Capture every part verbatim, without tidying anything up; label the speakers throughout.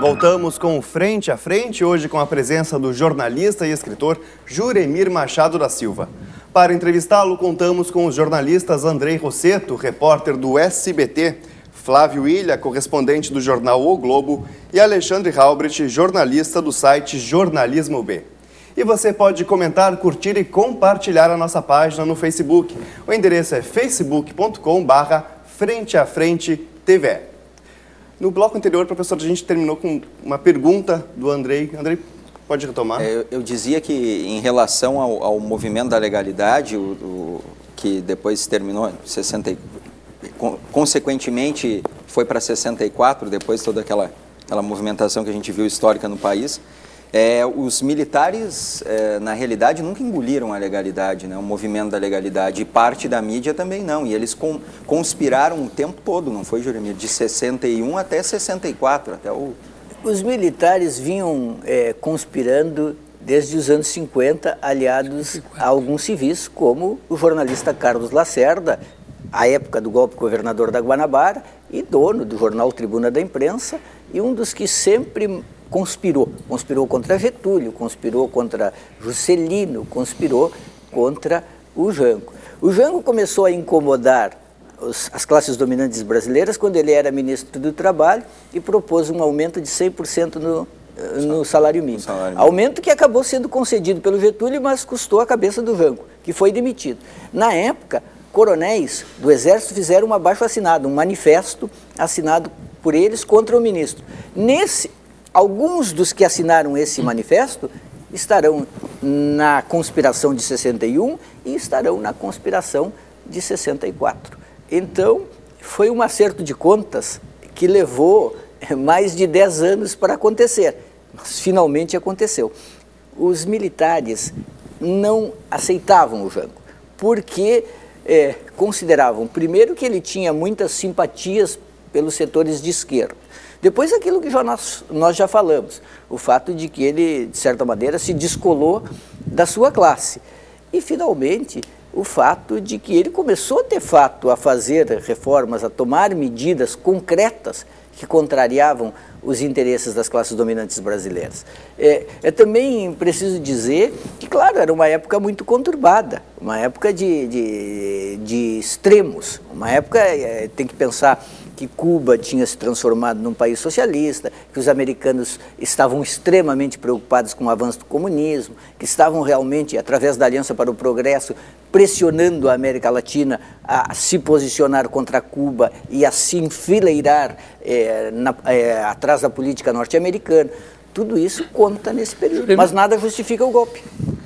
Speaker 1: Voltamos com Frente a Frente, hoje com a presença do jornalista e escritor Juremir Machado da Silva. Para entrevistá-lo, contamos com os jornalistas Andrei Rosseto, repórter do S B T, Flávio Ilha, correspondente do jornal O Globo, e Alexandre Halbrecht, jornalista do site Jornalismo B. E você pode comentar, curtir e compartilhar a nossa página no Facebook. O endereço é facebook ponto com barra frente a frente T V. No bloco anterior, professor, a gente terminou com uma pergunta do Andrei. Andrei, pode retomar?
Speaker 2: É, eu, eu dizia que, em relação ao, ao movimento da legalidade, o, o, que depois terminou em sessenta e quatro, consequentemente foi para sessenta e quatro, depois toda aquela, aquela movimentação que a gente viu histórica no país, é, os militares, é, na realidade, nunca engoliram a legalidade, né, o movimento da legalidade, e parte da mídia também não, e eles com, conspiraram o tempo todo, não foi, Juremir? De sessenta e um até sessenta e quatro, até o...
Speaker 3: Os militares vinham é, conspirando desde os anos cinquenta, aliados a alguns civis, como o jornalista Carlos Lacerda, à época do golpe governador da Guanabara, e dono do jornal Tribuna da Imprensa, e um dos que sempre conspirou. Conspirou contra Getúlio, conspirou contra Juscelino, conspirou contra o Jango. O Jango começou a incomodar os, as classes dominantes brasileiras quando ele era ministro do Trabalho e propôs um aumento de cem por cento no, no salário mínimo. Salário mínimo. Aumento que acabou sendo concedido pelo Getúlio, mas custou a cabeça do Jango, que foi demitido. Na época, coronéis do Exército fizeram um abaixo-assinado, um manifesto assinado por eles contra o ministro. Nesse, alguns dos que assinaram esse manifesto estarão na conspiração de sessenta e um e estarão na conspiração de sessenta e quatro. Então, foi um acerto de contas que levou mais de dez anos para acontecer, mas finalmente aconteceu. Os militares não aceitavam o Jango, porque É, consideravam, primeiro, que ele tinha muitas simpatias pelos setores de esquerda. Depois, aquilo que já nós, nós já falamos, o fato de que ele, de certa maneira, se descolou da sua classe. E, finalmente, o fato de que ele começou, de fato, a fazer reformas, a tomar medidas concretas que contrariavam os interesses das classes dominantes brasileiras. É, é também preciso dizer que, claro, era uma época muito conturbada, uma época de, de, de extremos, uma época, é, tem que pensar que Cuba tinha se transformado num país socialista, que os americanos estavam extremamente preocupados com o avanço do comunismo, que estavam realmente, através da Aliança para o Progresso, pressionando a América Latina a se posicionar contra Cuba e a se enfileirar é, na, é, atrás da política norte-americana. Tudo isso conta nesse período, Juremir, mas nada justifica o golpe.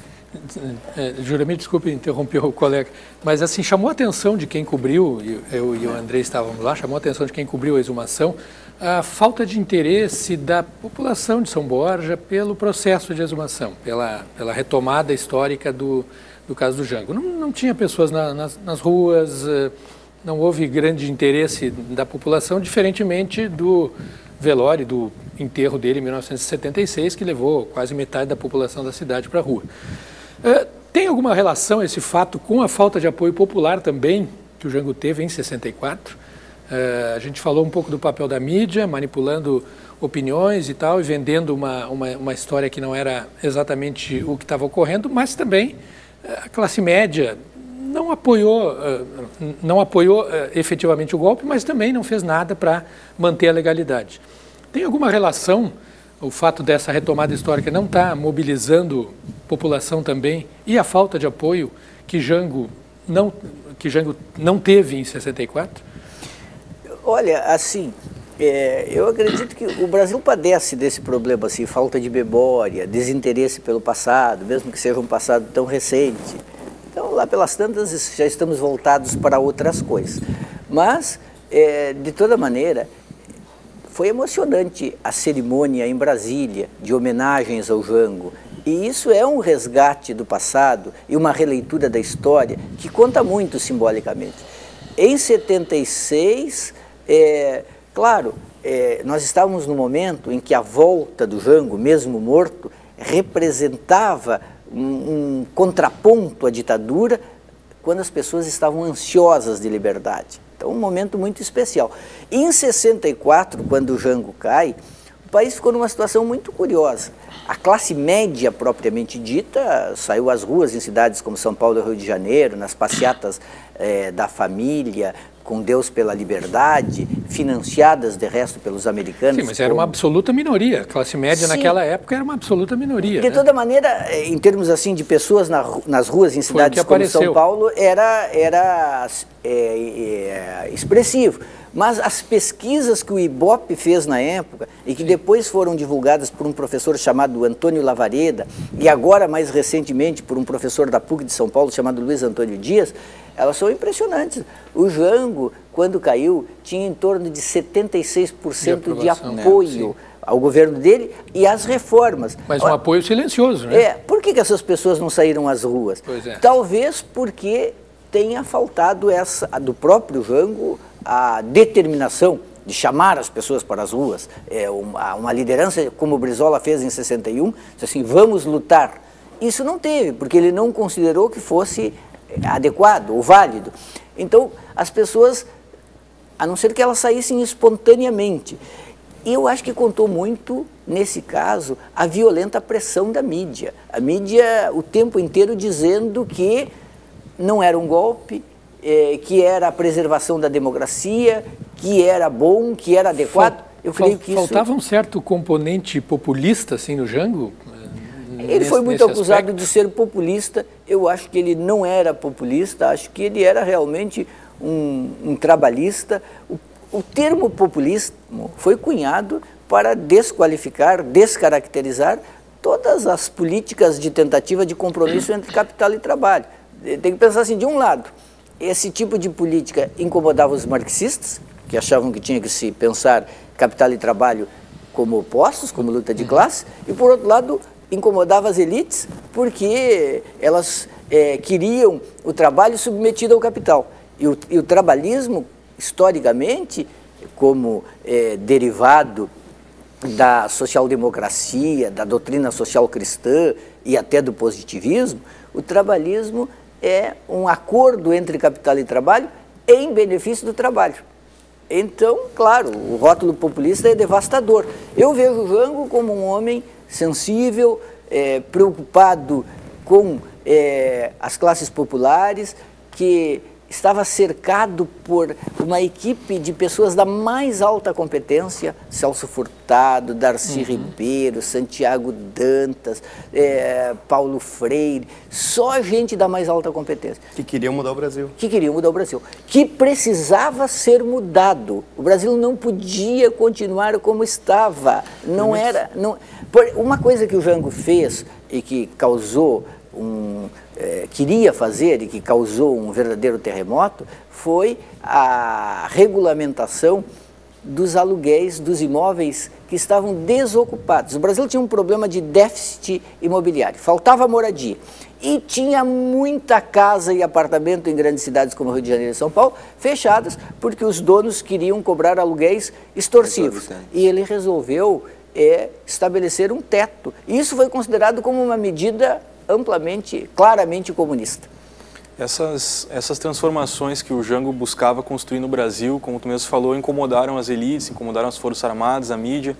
Speaker 4: É, Juremir, desculpe interromper o colega, mas assim, chamou a atenção de quem cobriu, eu e o André estávamos lá, chamou a atenção de quem cobriu a exumação, a falta de interesse da população de São Borja pelo processo de exumação, pela, pela retomada histórica do, do caso do Jango. Não, não tinha pessoas na, nas, nas ruas, não houve grande interesse da população, diferentemente do velório, do enterro dele em mil novecentos e setenta e seis, que levou quase metade da população da cidade para a rua. Uh, tem alguma relação esse fato com a falta de apoio popular também que o Jango teve em sessenta e quatro? Uh, a gente falou um pouco do papel da mídia, manipulando opiniões e tal, e vendendo uma, uma, uma história que não era exatamente o que estava ocorrendo, mas também uh, a classe média não apoiou, uh, não apoiou uh, efetivamente o golpe, mas também não fez nada para manter a legalidade. Tem alguma relação o fato dessa retomada histórica não estar mobilizando população também e a falta de apoio que Jango não, que Jango não teve em sessenta e quatro?
Speaker 3: Olha, assim, é, eu acredito que o Brasil padece desse problema, assim, falta de memória, desinteresse pelo passado, mesmo que seja um passado tão recente. Então, lá pelas tantas, já estamos voltados para outras coisas. Mas, é, de toda maneira, foi emocionante a cerimônia em Brasília de homenagens ao Jango. E isso é um resgate do passado e uma releitura da história que conta muito simbolicamente. Em setenta e seis, é, claro, é, nós estávamos no momento em que a volta do Jango, mesmo morto, representava um, um contraponto à ditadura quando as pessoas estavam ansiosas de liberdade. Então, um momento muito especial. Em sessenta e quatro, quando o Jango cai, o país ficou numa situação muito curiosa. A classe média, propriamente dita, saiu às ruas em cidades como São Paulo e Rio de Janeiro, nas passeatas eh, da família, com Deus pela liberdade, financiadas, de resto, pelos americanos.
Speaker 4: Sim, mas era uma absoluta minoria. A classe média
Speaker 3: Sim.
Speaker 4: naquela época era uma absoluta minoria.
Speaker 3: De
Speaker 4: né?
Speaker 3: toda maneira, em termos assim de pessoas na, nas ruas em cidades como São Paulo, era, era é, é, expressivo. Mas as pesquisas que o Ibope fez na época e que depois foram divulgadas por um professor chamado Antônio Lavareda e agora, mais recentemente, por um professor da P U C de São Paulo chamado Luiz Antônio Dias, elas são impressionantes. O Jango, quando caiu, tinha em torno de setenta e seis por cento de, de apoio, né, ao governo dele e às reformas.
Speaker 4: Mas um Olha, apoio silencioso, né?
Speaker 3: É, por que, que essas pessoas não saíram às ruas?
Speaker 4: Pois é.
Speaker 3: Talvez porque tenha faltado essa, do próprio Jango, a determinação de chamar as pessoas para as ruas, é, uma, uma liderança como o Brizola fez em sessenta e um, disse assim, vamos lutar. Isso não teve, porque ele não considerou que fosse adequado ou válido. Então, as pessoas, a não ser que elas saíssem espontaneamente, eu acho que contou muito, nesse caso, a violenta pressão da mídia. A mídia o tempo inteiro dizendo que não era um golpe, É, que era a preservação da democracia, que era bom, que era adequado. Eu creio que isso...
Speaker 4: Faltava um certo componente populista assim no Jango?
Speaker 3: Ele
Speaker 4: nesse,
Speaker 3: foi muito acusado
Speaker 4: aspecto?
Speaker 3: de ser populista. Eu acho que ele não era populista, acho que ele era realmente um, um trabalhista. O, o termo populismo foi cunhado para desqualificar, descaracterizar todas as políticas de tentativa de compromisso entre capital e trabalho. Tem que pensar assim, de um lado, esse tipo de política incomodava os marxistas, que achavam que tinha que se pensar capital e trabalho como opostos, como luta de classe, e por outro lado, incomodava as elites, porque elas é, queriam o trabalho submetido ao capital. E o, e o trabalhismo, historicamente, como é, derivado da social-democracia, da doutrina social cristã e até do positivismo, o trabalhismo é um acordo entre capital e trabalho em benefício do trabalho. Então, claro, o rótulo populista é devastador. Eu vejo o Jango como um homem sensível, é, preocupado com é, as classes populares, que estava cercado por uma equipe de pessoas da mais alta competência, Celso Furtado, Darcy uhum. Ribeiro, Santiago Dantas, é, Paulo Freire, só gente da mais alta competência.
Speaker 1: Que queriam mudar o Brasil.
Speaker 3: Que queriam mudar o Brasil. Que precisava ser mudado. O Brasil não podia continuar como estava. Não era... Não, por, uma coisa que o Jango fez e que causou um... É, queria fazer e que causou um verdadeiro terremoto foi a regulamentação dos aluguéis dos imóveis que estavam desocupados. O Brasil tinha um problema de déficit imobiliário, faltava moradia e tinha muita casa e apartamento em grandes cidades como Rio de Janeiro e São Paulo fechadas porque os donos queriam cobrar aluguéis extorsivos. E ele resolveu é, estabelecer um teto. Isso foi considerado como uma medida amplamente, claramente comunista.
Speaker 5: Essas, essas transformações que o Jango buscava construir no Brasil, como tu mesmo falou, incomodaram as elites, incomodaram as Forças Armadas, a mídia.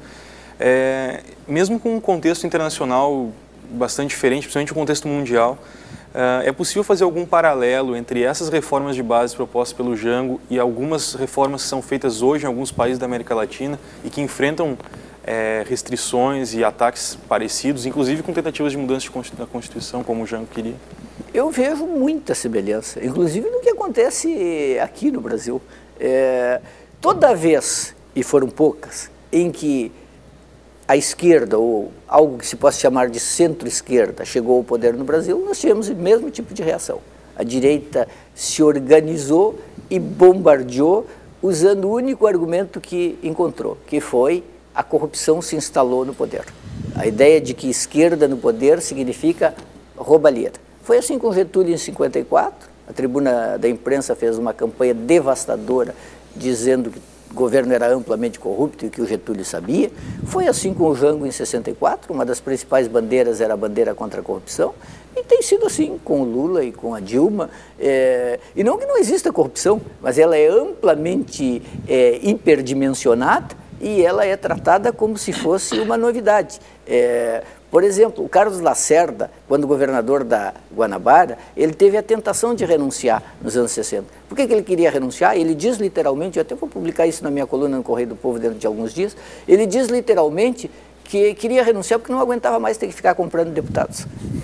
Speaker 5: É, mesmo com um contexto internacional bastante diferente, principalmente o contexto mundial, é possível fazer algum paralelo entre essas reformas de base propostas pelo Jango e algumas reformas que são feitas hoje em alguns países da América Latina e que enfrentam É, restrições e ataques parecidos, inclusive com tentativas de mudança de da Constituição, como o Jango queria?
Speaker 3: Eu vejo muita semelhança, inclusive no que acontece aqui no Brasil. É, toda vez, e foram poucas, em que a esquerda, ou algo que se possa chamar de centro-esquerda, chegou ao poder no Brasil, nós tivemos o mesmo tipo de reação. A direita se organizou e bombardeou usando o único argumento que encontrou, que foi a corrupção se instalou no poder. A ideia de que esquerda no poder significa roubalheira. Foi assim com Getúlio em cinquenta e quatro, a tribuna da imprensa fez uma campanha devastadora dizendo que o governo era amplamente corrupto e que o Getúlio sabia. Foi assim com o Jango em sessenta e quatro, uma das principais bandeiras era a bandeira contra a corrupção, e tem sido assim com o Lula e com a Dilma. É, e não que não exista corrupção, mas ela é amplamente é, hiperdimensionada e ela é tratada como se fosse uma novidade. É, por exemplo, o Carlos Lacerda, quando governador da Guanabara, ele teve a tentação de renunciar nos anos sessenta. Por que que ele queria renunciar? Ele diz literalmente, eu até vou publicar isso na minha coluna no Correio do Povo dentro de alguns dias, ele diz literalmente que queria renunciar porque não aguentava mais ter que ficar comprando deputados.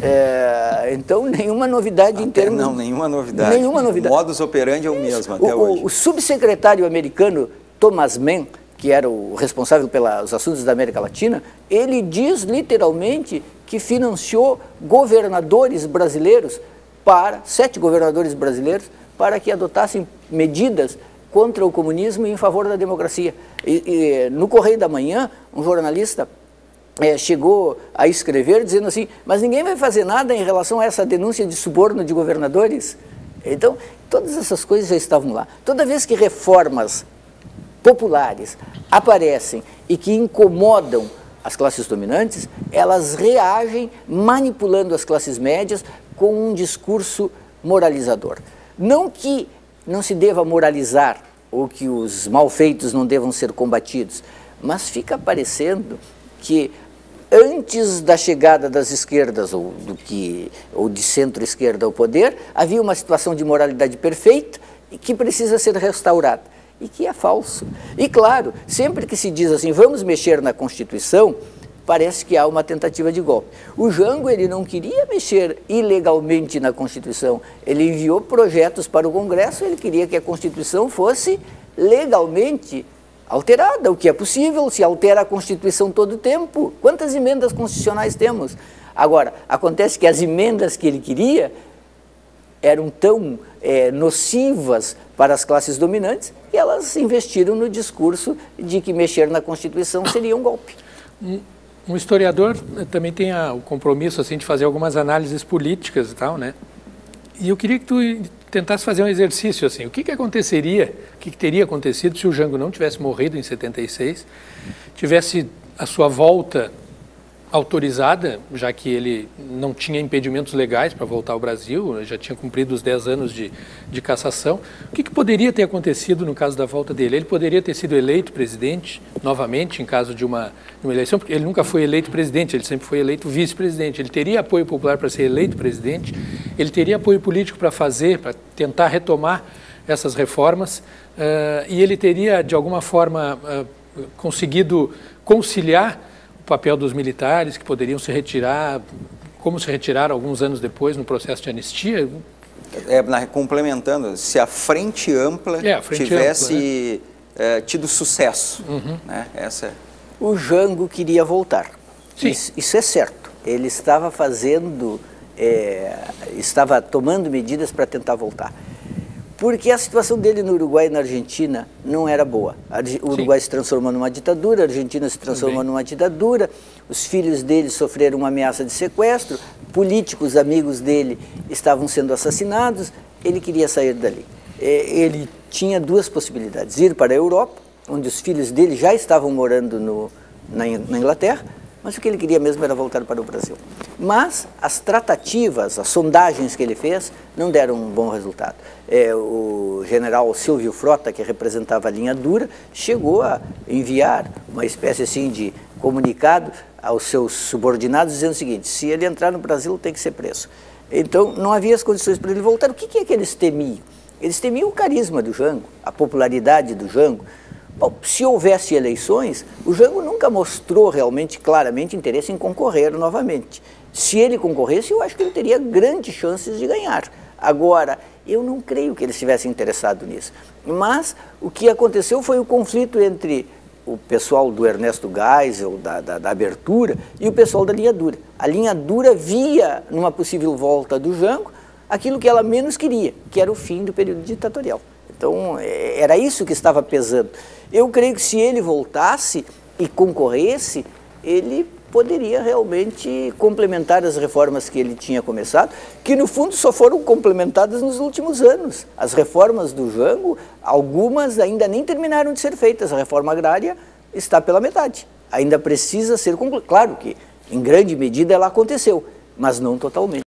Speaker 3: É, então, nenhuma novidade
Speaker 2: até
Speaker 3: em termos...
Speaker 2: Não, nenhuma novidade.
Speaker 3: Nenhuma novidade.
Speaker 2: O modus operandi é o mesmo até
Speaker 3: o,
Speaker 2: hoje.
Speaker 3: O, o subsecretário americano Thomas Mann, que era o responsável pelos assuntos da América Latina, ele diz literalmente que financiou governadores brasileiros, para sete governadores brasileiros, para que adotassem medidas contra o comunismo e em favor da democracia. E, e, no Correio da Manhã, um jornalista é, chegou a escrever dizendo assim, mas ninguém vai fazer nada em relação a essa denúncia de suborno de governadores? Então, todas essas coisas já estavam lá. Toda vez que reformas populares aparecem e que incomodam as classes dominantes, elas reagem manipulando as classes médias com um discurso moralizador. Não que não se deva moralizar ou que os malfeitos não devam ser combatidos, mas fica parecendo que antes da chegada das esquerdas ou, do que, ou de centro-esquerda ao poder, havia uma situação de moralidade perfeita e que precisa ser restaurada. E que é falso. E claro, sempre que se diz assim, vamos mexer na Constituição, parece que há uma tentativa de golpe. O Jango, ele não queria mexer ilegalmente na Constituição, ele enviou projetos para o Congresso, ele queria que a Constituição fosse legalmente alterada, o que é possível, se altera a Constituição todo o tempo. Quantas emendas constitucionais temos? Agora, acontece que as emendas que ele queria eram tão é, nocivas para as classes dominantes que elas investiram no discurso de que mexer na Constituição seria um golpe.
Speaker 4: Um, um historiador também tem a, o compromisso assim, de fazer algumas análises políticas e tal, né? E eu queria que tu tentasse fazer um exercício assim, o que que aconteceria, o que que teria acontecido se o Jango não tivesse morrido em setenta e seis, tivesse a sua volta autorizada, já que ele não tinha impedimentos legais para voltar ao Brasil, já tinha cumprido os dez anos de, de cassação. O que que poderia ter acontecido no caso da volta dele? Ele poderia ter sido eleito presidente novamente em caso de uma, de uma eleição, porque ele nunca foi eleito presidente, ele sempre foi eleito vice-presidente. Ele teria apoio popular para ser eleito presidente, ele teria apoio político para fazer, para tentar retomar essas reformas, uh, e ele teria, de alguma forma, uh, conseguido conciliar o papel dos militares, que poderiam se retirar, como se retiraram alguns anos depois no processo de anistia.
Speaker 2: É, na, complementando, se a Frente Ampla
Speaker 4: é, a frente
Speaker 2: tivesse
Speaker 4: ampla, né?
Speaker 2: é, tido sucesso.
Speaker 4: Uhum.
Speaker 2: Né? Essa...
Speaker 3: O Jango queria voltar.
Speaker 4: Sim.
Speaker 3: Isso, isso é certo. Ele estava fazendo, é, estava tomando medidas para tentar voltar. Porque a situação dele no Uruguai e na Argentina não era boa. O Uruguai Sim. se transformou numa ditadura, a Argentina se transformou Também. numa ditadura, os filhos dele sofreram uma ameaça de sequestro, políticos amigos dele estavam sendo assassinados, ele queria sair dali. Ele tinha duas possibilidades, ir para a Europa, onde os filhos dele já estavam morando no, na, na Inglaterra, mas o que ele queria mesmo era voltar para o Brasil. Mas as tratativas, as sondagens que ele fez, não deram um bom resultado. É, o general Silvio Frota, que representava a linha dura, chegou a enviar uma espécie assim de comunicado aos seus subordinados, dizendo o seguinte, se ele entrar no Brasil tem que ser preso. Então não havia as condições para ele voltar. O que, que é que eles temiam? Eles temiam o carisma do Jango, a popularidade do Jango. Bom, se houvesse eleições, o Jango nunca mostrou realmente, claramente, interesse em concorrer novamente. Se ele concorresse, eu acho que ele teria grandes chances de ganhar. Agora, eu não creio que ele estivesse interessado nisso. Mas o que aconteceu foi o conflito entre o pessoal do Ernesto Geisel, da, da, da abertura, e o pessoal da linha dura. A linha dura via, numa possível volta do Jango, aquilo que ela menos queria, que era o fim do período ditatorial. Então, era isso que estava pesando. Eu creio que se ele voltasse e concorresse, ele poderia realmente complementar as reformas que ele tinha começado, que no fundo só foram complementadas nos últimos anos. As reformas do Jango, algumas ainda nem terminaram de ser feitas. A reforma agrária está pela metade. Ainda precisa ser concluída. Claro que, em grande medida, ela aconteceu, mas não totalmente.